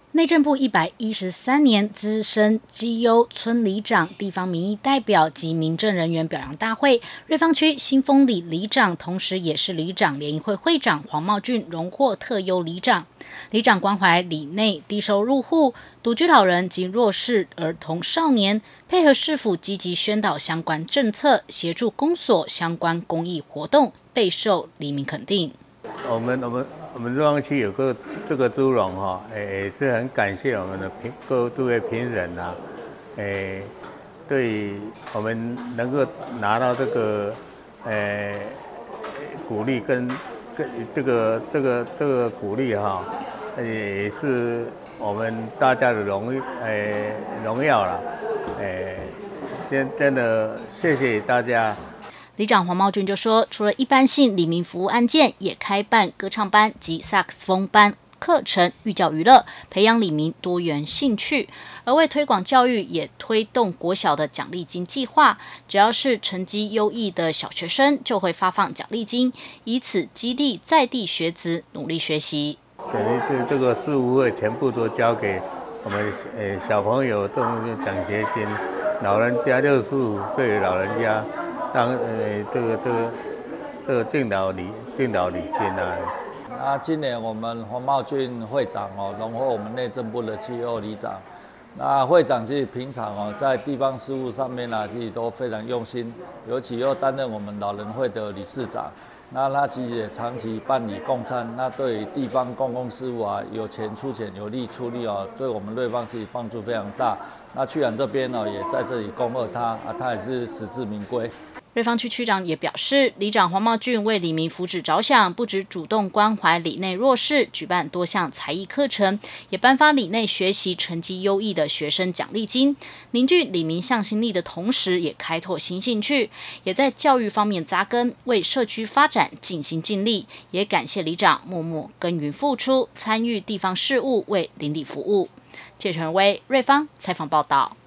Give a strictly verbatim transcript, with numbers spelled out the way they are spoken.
内政部一百一十三年资深绩优村里长、地方民意代表及民政人员表扬大会，瑞芳区新丰里里长，同时也是里长联谊会会长黄茂俊荣获特优里长。里长关怀里内低收入户、独居老人及弱势儿童少年，配合市府积极宣导相关政策，协助公所相关公益活动，备受里民肯定。 我们我们我们瑞芳区有个这个猪笼哈，诶是很感谢我们的评各诸位评审呐，诶对我们能够拿到这个诶鼓励跟跟这个这个这个鼓励哈，也是我们大家的荣诶荣耀啦，诶先真的谢谢大家。 里长黄茂俊就说，除了一般性里民服务案件，也开办歌唱班及萨克斯风班课程，寓教于乐，培养里民多元兴趣。而为推广教育，也推动国小的奖励金计划，只要是成绩优异的小学生，就会发放奖励金，以此激励在地学子努力学习。 等于是这个事务费全部都交给我们呃小朋友动物奖学金，老人家六十五岁的老人家。当呃这个这个这个敬老礼敬老礼金啊。 那今年我们黄茂俊会长哦荣获我们内政部的绩优里长。那会长其实平常哦在地方事务上面啊，其实都非常用心，尤其又担任我们老人会的理事长。那他其实也长期办理共餐，那对于地方公共事务啊，有钱出钱，有力出力哦，对我们瑞芳其实帮助非常大。那区长这边呢，也在这里恭贺他啊，他也是实至名归。 瑞芳区区长也表示，里长黄茂俊为里民福祉着想，不只主动关怀里内弱势，举办多项才艺课程，也颁发里内学习成绩优异的学生奖励金，凝聚里民向心力的同时，也开拓新兴趣，也在教育方面扎根，为社区发展尽心尽力。也感谢里长默默耕耘付出，参与地方事务，为邻里服务。谢纯威，瑞芳采访报道。